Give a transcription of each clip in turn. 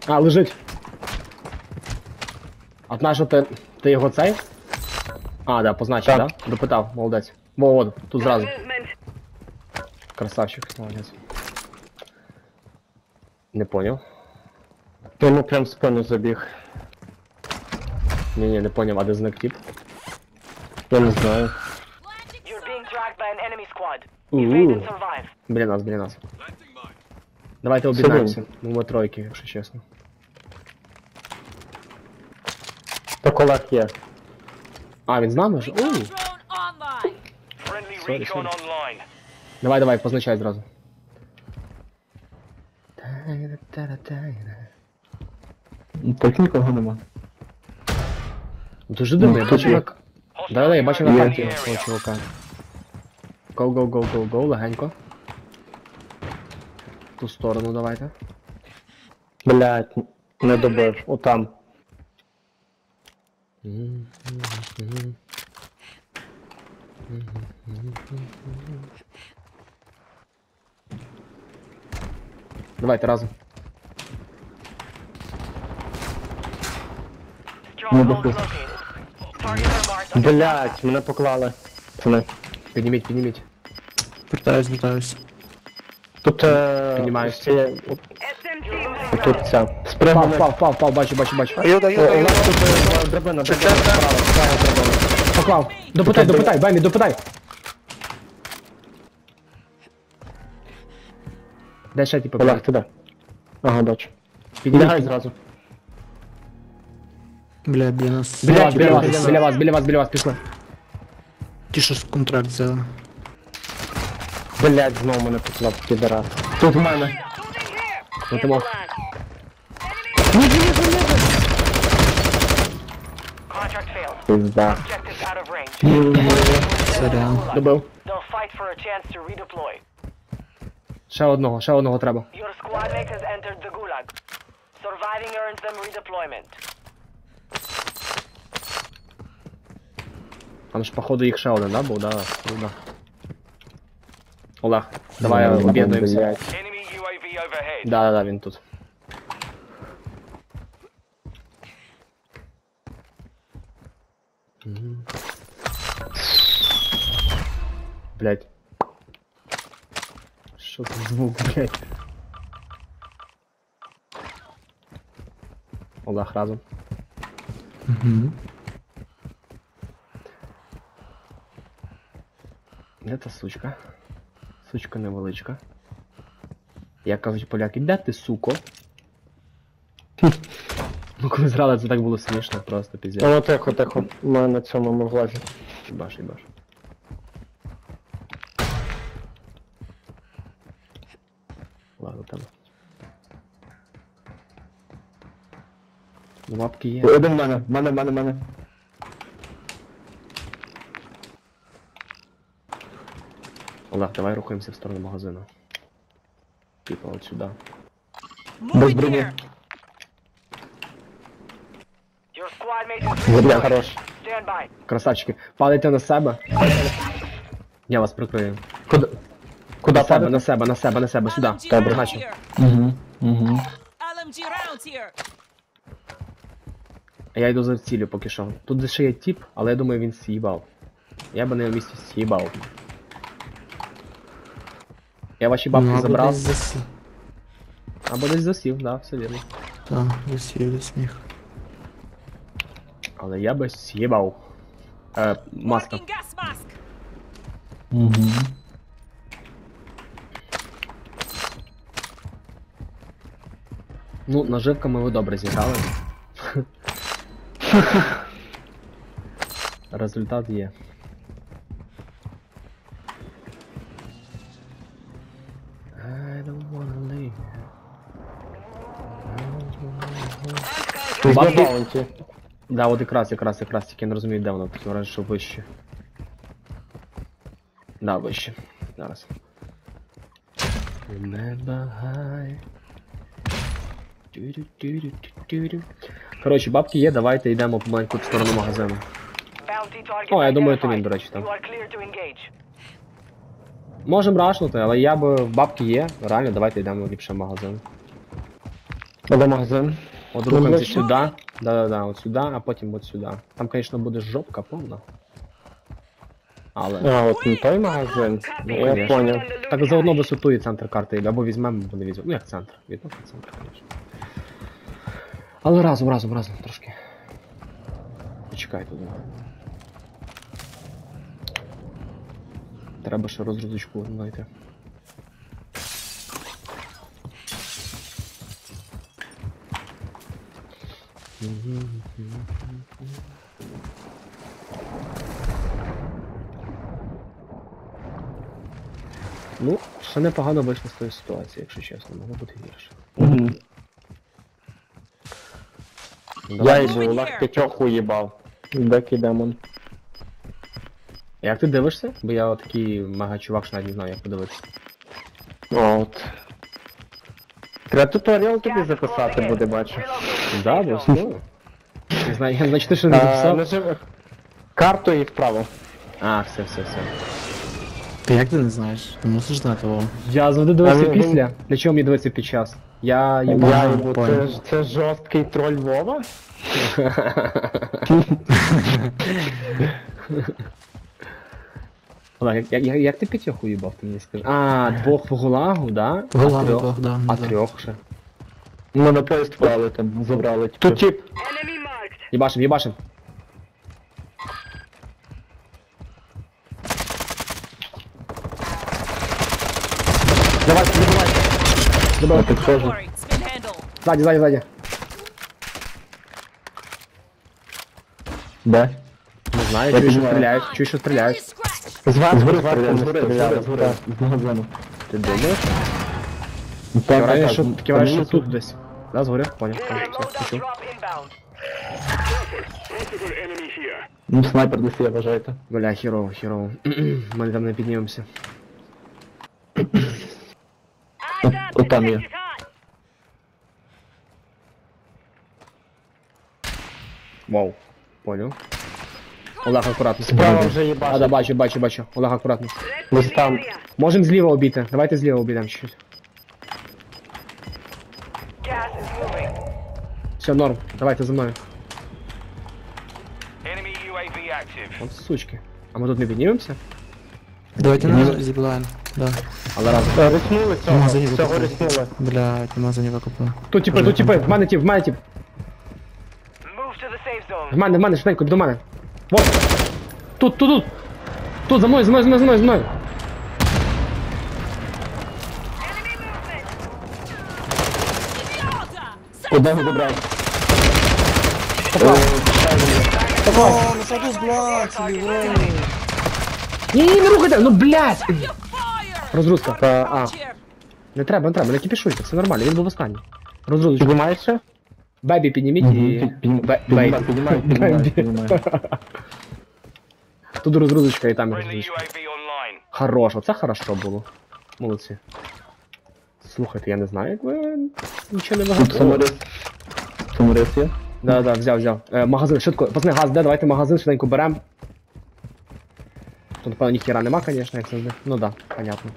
А, лежить. А на що ти його цей? А, да, позначив, Так. да? Допитав, молодець. Во, тут зразу. Красавчик, молодець. Не поняв. Йому прям в спину забіг. Ні, не поняв, а де зник тип? Я не знаю. You're being tracked by an enemy squad. Evade and survive. Біля нас. Давайте об'єднаємося. Ну, ми тройки, якщо чесно. То колег є. А, він з нами вже? Friendly Sorry, recon sorry. online. Давай, позначай зразу. Тут нікого нема. Дуже дивно, я тут бачу є. як... Да, я бачу на Є. карті цього чувака. Go, легенько. В ту сторону давайте. Блять, не добив. Отам. Давайте разом. Stronghold located. Target are marked on your Блять, мене поклали. Пацани. Підніміть. Вертаюсь. Тут Піднімаюсь. Тут ця. Спригнули. Впав, бачу. Йода, У нас тут драбина, справа драбина. Поклав. Допитай, Бемі, допитай. Де ще типу? Олег, туди. Ага, бачу. Піднімай Лягай зразу. зразу. Біля нас. Біля вас, пішли. Ті, що контракт взяли. Блять, знову мене поклав, підарас. Тут в мене. Летимо. contract failed. Пизда. Objectives out of range. Сорян. Добив. They'll fight for a chance to redeploy. Ще одного треба. Your squad mate has entered the gulag. Surviving earns them redeployment. Там ж походу їх ще один, да, був, да? Олег, давай об'єднуємося. Блять. Enemy UAV overhead. Да, він тут. Блять. Що за звук, блять? Олег разом. Угу. Де та сучка? Сучка невеличка. Як кажуть поляки, де ти, суко? Ну коли зрали, це так було смішно, просто піздець. О, тихо. У мене на цьому влазі. Їбаш. Ладно, там. Ну, лапки є. Один в мене. Олег, давай рухаємося в сторону магазину. Типа от сюди. Без броні. Your squad mate is Бля, redeployed. хорош. Stand by. Красавчики, падайте на себе. Я вас прикрию. Куда На себе, падати? на себе, сюди. LMG Добре, rounds наче. here. Угу. LMG rounds here. Я йду за цілю поки що. Тут ще є тіп, але я думаю він з'їбав. Я би на його місці з'їбав. Я ваші бабки забрав. Або десь засів, да, все вірно. Так, засіяли сміх. Але я би з'їбав. Маска. Working gas mask. Угу. Ну, наживками ви добре зіграли. Результат є. I don't wanna leave. Ти Бабки- на баунті. Да, от якраз, тільки я не розумію, де воно, таке враження, що вище. Да, вище. Зараз. Remember high. Дю-дю-дю-дю-дю-дю. Коротше, бабки є, давайте йдемо помаленьку в сторону магазину. Bounty target О, я думаю, то identified. він, до речі, там. You are clear to engage. Можем рашнути, але я би... Бабки є, реально, давайте йдемо ліпше в магазин. Де магазин? От рухаємося ближче? сюди. Да-да-да, от сюди, а потім от сюди. Там, звісно, буде жопка повна. Але. А, от не той магазин. Ну, Я конечно. понял. Так заодно висоту і центр карти, або візьмемо, або не візьмемо. Ну як центр. Відносно центр, звісно. Але разом трошки. Почекай туди. Треба ще розрузочку знайти. Ну, ще непогано вийшло з тої ситуації, якщо чесно, могло бути гірше. Мгм. Я Давай. йду, лах п'ятьох уїбав. Бекі демон. Як ти дивишся? Бо я такий мега чувак, що навіть не знаю, як подивитися. От. Треба туторіал тобі записати буде, бачу. Да, обов'язково. Не знаю, значить ти ще не записав? Нажимай карту і вправо. А, все. Та як ти не знаєш? Ти мусиш знати, Вова. Я завжди дивився А він- після. Для чого мені дивитися під час? Я Я їбав. йому, понял. це жорсткий троль Вова? Олег, як ти п'ятьох уїбав, ти мені скажи? А, двох по гулагу, да? Гулагу, А трьох? двох, да, А да. трьох ще. Ну на поїзд вкрали там, забрали. Тут тип. Enemy marked. Єбашим. Давайте. Добре, Don't worry, spin handle. ззаді. Де? Не знаю, Я чую, що піднімаю. стріляють. Scratch. Згори, з магазину. Ти думаєш? Так, Таке що там що внизу. тут десь. Да, згоря, поняв. Friendly Все, loadout почув. drop inbound. Ну, снайпер десь є, вважаєте. Бля, хірово. Ми там не піднімемося. От там є. Вау. Понял. Олег, акуратно. Справа вже А, їбаш. да, бачу. Олег, акуратно. Ось там. Можем зліва обійти. Давайте зліва обійдемо чуть-чуть. Gas is moving. Все, норм. Давайте за мною. Enemy UAV active. От сучки. А ми тут не піднімемося? Давайте на зіблайн. Да. Але разом. Риснули цього, Магазині цього викупили. риснули. Блядь, магазині викупили. Тут типи. В мене тип. Move to the safe zone. В мене, швиденько, до мене. Вот. Тут. Тут, за мною. Idiota. Одного добрав. Ні, не рухайте, ну блядь! Fire. Розгрузка. А, Here. Не треба, не кипішуйте, все нормально, він був останній. Розгрузочка. піднімаєш ще? Бебі підніміть і... Бейбі. Піднімаю. Тут розгрузочка і там Friendly розгрузочка. UAV online. Хорош, оце хорошо було. Молодці. Слухайте, я не знаю, як ви нічого не Тут вигадали. саморис є. Да, взяв. Магазин, швидко. Пацани, газ де, давайте магазин швиденько берем. Тут, напевно, ніхіра нема, конечно, як завжди. Ну да, понятно.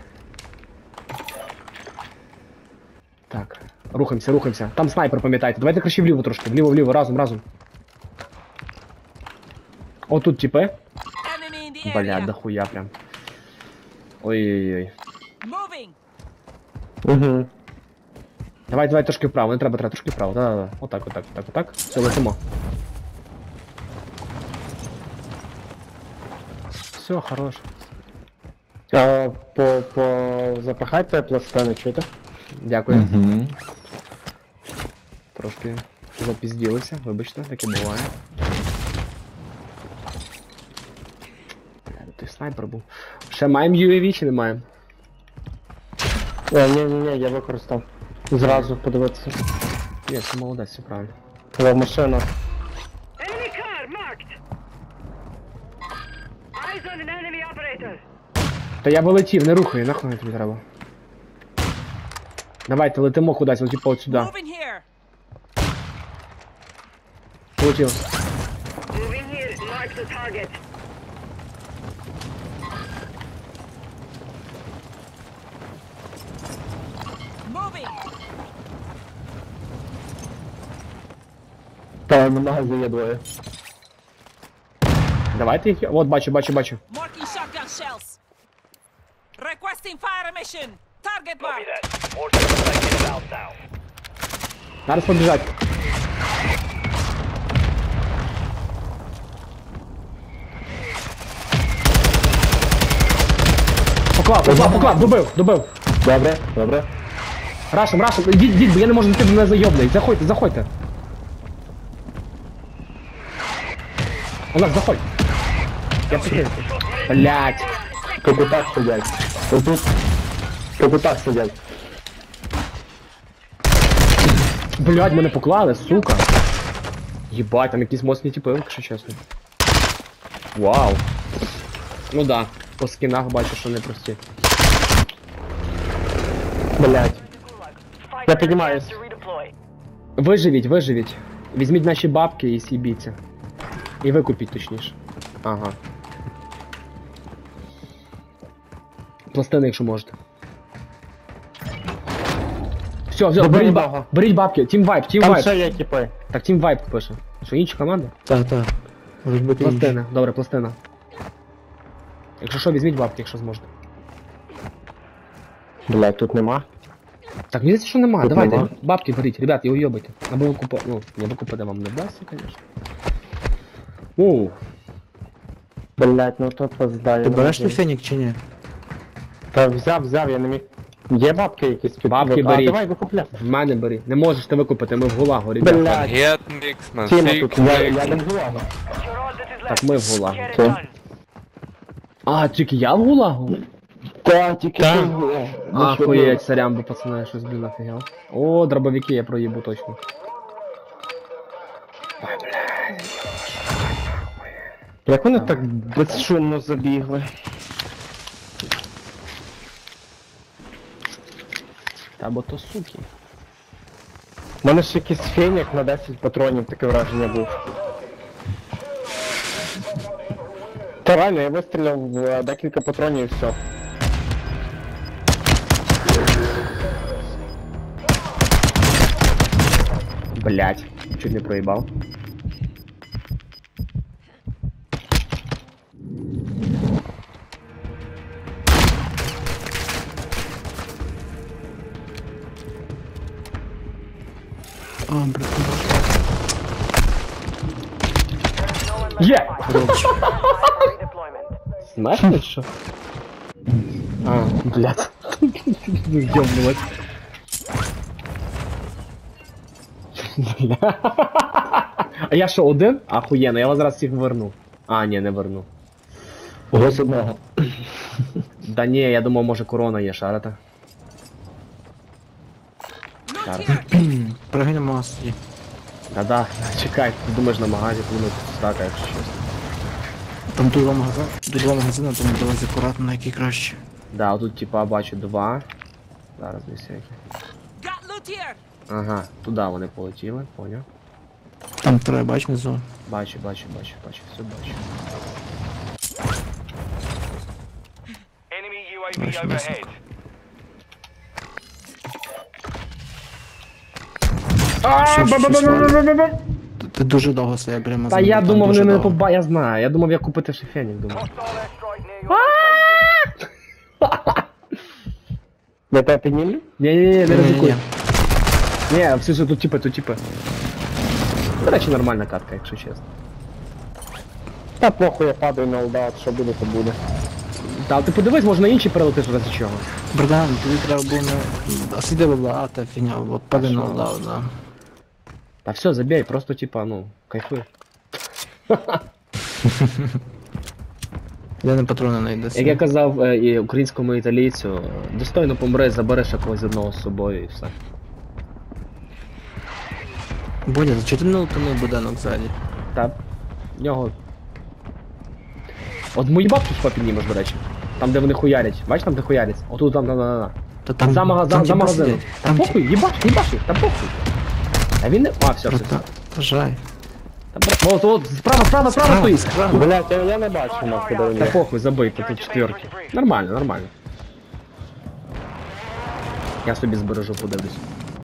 Так, рухаємося. Там снайпер, пам'ятайте. Давайте краще вліво трошки. Вліво, разом. О, тут типи. Enemy in the Бля, area. дохуя прям. Ой-ой-ой. Moving. Угу. Давай трошки вправо, не треба трошки вправо. Да. Отак. Все, летимо. Все, хорош. Запахайте пластини, чуєте? Дякую. Трошки запізділися, вибачте, таке буває. Ти снайпер був. Ще маємо UAV чи не маємо? Ні, я використав. Зразу подивитися. Ні, це молодець, все правильно. Коли машина. Enemy car marked. Eyes on an enemy operator. Та я вилетів, не рухай, нахуй тобі треба. Давайте летимо кудись, от типу от сюди. Moving here. Полетів. Moving here. Mark the target. Moving. Та на магазі є двоє. Давайте їх. От, бачу. Marking shotgun shells. Requesting fire mission. Target marked. Зараз побіжать. Поклав, добив. Добре. Рашем, ідіть, бо я не можу зайти, мене зайобний. Заходьте. Олег, заходь. Я прикрив. Блять. В капотах сидять. Отут. В капотах сидять. Блять, мене поклали, сука. Єбать, там якісь моцні типи, якщо чесно. Вау. Ну да, по скінах бачу, що непрості. Блять. Fight Я for your піднімаюсь. chance to redeploy. Виживіть. Візьміть наші бабки і сібіться. І викупіть точніше. Ага. Пластини, якщо можете. Все, Добре, беріть, бага. беріть бабки. Team Vibe. Там ще є типи. Так, Team Vibe пише. Що, інша команда? Так. Можуть бути інші. Пластина. Добре, пластина. Якщо що, візьміть бабки, якщо зможете. Блять, тут нема. Так, мені здається, що немає. Тут Давайте, нема. бабки беріть, ребят, і уйобайте. Або викупати. Ну, не викупати вам не вдасться, звісно. Оу. Блять, ну то поздає. Ти береш той фенік чи ні? Та взяв, я не міг. Є бабки якісь тут? Бабки А, беріть. давай викупляй. В мене бери. Не можеш ти викупити, ми в гулагу, ребят. Блять, Гетмікс, Тіма тут, я не вживаю. You're all that is left. Так, ми в гулагу. Get it Окей. done. А, тільки я в гулагу? Та, тільки Та. ти. Ахуєть, сорян, бо пацани, я щось, блін, офігел. О, дробовики я проїбу точно. Як вони так безшумно забігли? Та бо то суки. У мене ж якийсь фенік на 10 патронів, таке враження був. Та реально, я вистріляв в декілька патронів і все. Блять, чуть не проїбав. О, блядь. Є! Redeployment. Смешно чи що? А, блять. Ёбнулась. Бля. А я що, один? Ахуєнно, я вас зараз всіх верну. А, ні, не верну. Ось одного. Да ні, я думав, може корона є, шарата. Loot here. Пригай на масті. Да-да, чекай, ти думаєш на магазі, коли ми тут стака, якщо чесно. Там два магазини, тому давайте акуратно, на який краще. Да, отут типа бачу два. Зараз не всякі. Got loot here. Ага, туди вони полетіли, поняв. Там троє, бач, внизу. Бачу, все бачу. Enemy UAV Nice, overhead. Ти дуже довго стояв біля Та магазину. я там думав, дуже вони не довго. я знаю, я думав, я купити ще фенік, думав. Hostile airstrike near your location. Ви те піднімлю? Ні-ні-ні, не Ні-ні-ні. ризикуй. Ні, все, тут типи. До речі, нормальна катка, якщо чесно. Та похуй, я падаю на олдаут, що буде, то буде. Та ти подивись, може на інші перелетиш в разі чого. Братан, тобі треба було не... А сиди була, а та фігня, от падай на лдау, да. Та все, забей, просто типа, ну, кайфуй. Я не патрони знайдеся. Як я казав і українському італійцю, достойно помри, забереш якогось одного з собою і все. Бодя, за чого ти не утонув будинок ззаді? Та в нього. От мої бабки хіба піднімеш, до речі. Там, де вони хуярять. Бачиш там, де хуярять? Отут там. Та там, За магазином. тіпи Та сидять. Там похуй, їбаш їх, та похуй. А він не. А, все. Братан, та жай. От, справа стоїть. Блять, я не бачу на куди Та вони. похуй, забий, тут четверки. Нормально. Я собі збережу, подивлюсь.